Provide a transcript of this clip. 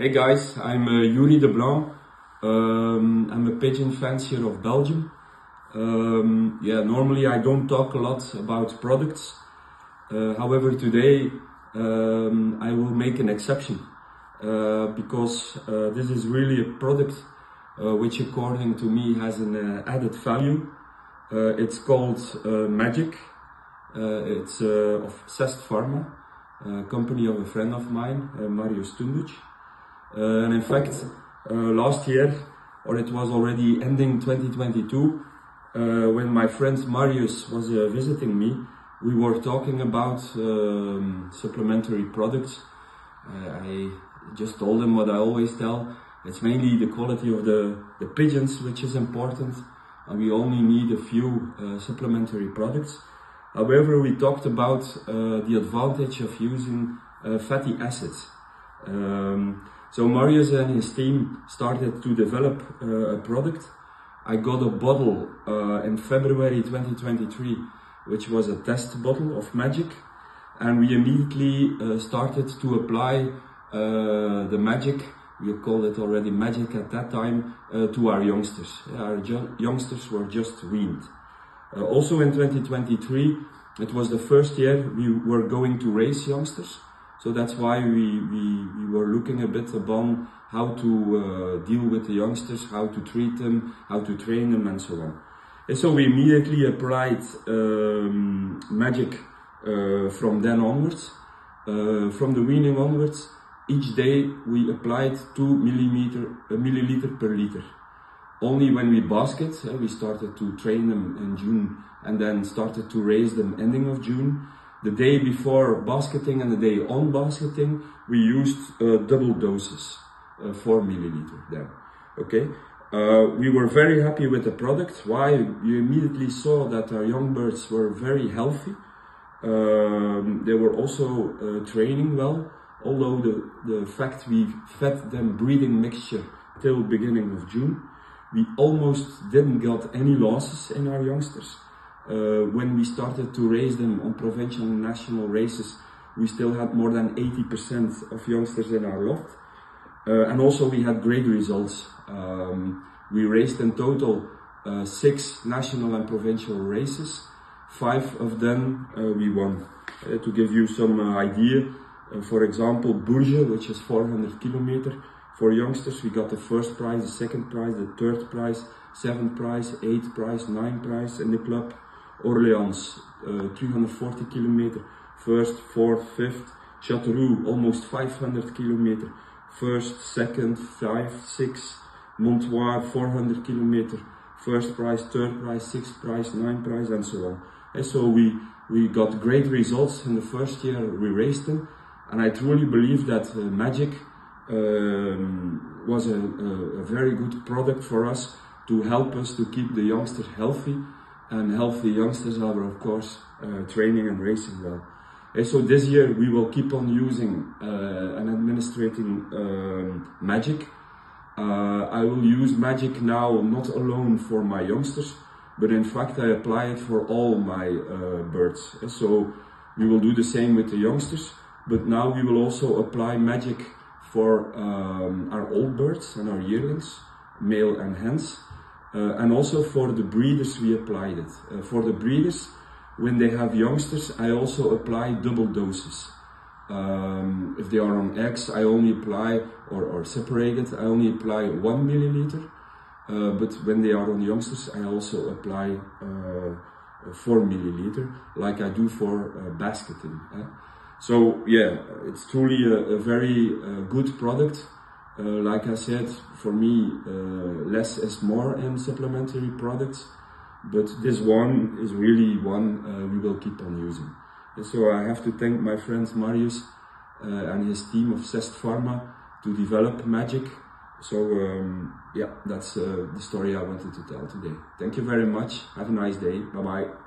Hey guys, I'm Yuri de Blanc. I'm a pigeon fancier of Belgium. Normally I don't talk a lot about products. However, today I will make an exception because this is really a product which, according to me, has an added value. It's called Magic. It's of Cest Pharma, a company of a friend of mine, Marius Tunduc. And in fact, last year, or it was already ending 2022, when my friend Marius was visiting me, we were talking about supplementary products. I just told him what I always tell. It's mainly the quality of the pigeons which is important, and we only need a few supplementary products. However, we talked about the advantage of using fatty acids. So Marius and his team started to develop a product. I got a bottle in February 2023, which was a test bottle of Magic, and we immediately started to apply the Magic. We called it already Magic at that time, to our youngsters. Our youngsters were just weaned. Also in 2023, it was the first year we were going to raise youngsters. So that's why we were looking a bit upon how to deal with the youngsters, how to treat them, how to train them, and so on. And so we immediately applied Magic from then onwards. From the weaning onwards, each day we applied 2 milliliter per liter. Only when we basket, we started to train them in June and then started to raise them ending of June. The day before basketing and the day on basketing, we used double doses, 4 milliliter then. Okay, we were very happy with the product. Why? You immediately saw that our young birds were very healthy. They were also training well, although the fact we fed them breeding mixture till beginning of June. We almost didn't get any losses in our youngsters. When we started to raise them on provincial and national races, we still had more than 80% of youngsters in our loft. And also we had great results. We raced in total 6 national and provincial races. 5 of them we won. To give you some idea, for example, Bourges, which is 400 kilometers. For youngsters, we got the first prize, the second prize, the third prize, 7th prize, 8th prize, 9th prize in the club. Orléans, 340 kilometers, 1st, 4th, 5th. Châteauroux, almost 500 kilometers, 1st, 2nd, 5th, 6th. Montoire, 400 kilometers, 1st prize, 3rd prize, 6th prize, 9th prize, and so on. And so we got great results in the first year we raced them, and I truly believe that Magic was a very good product for us to help us to keep the youngsters healthy. And healthy youngsters are, of course, training and racing well. And so this year we will keep on using and administrating Magic. I will use Magic now not alone for my youngsters, but in fact I apply it for all my birds. And so we will do the same with the youngsters, but now we will also apply Magic for our old birds and our yearlings, male and hens. And also for the breeders we applied it. For the breeders, when they have youngsters, I also apply double doses. If they are on eggs, I only apply, or separated, I only apply 1 milliliter. But when they are on youngsters, I also apply 4 milliliter, like I do for basketing. So yeah, it's truly a very good product. Like I said, for me, less is more in supplementary products, but this one is really one we will keep on using. And so I have to thank my friend Marius and his team of Cest Pharma to develop Magic. So yeah, that's the story I wanted to tell today. Thank you very much. Have a nice day. Bye bye.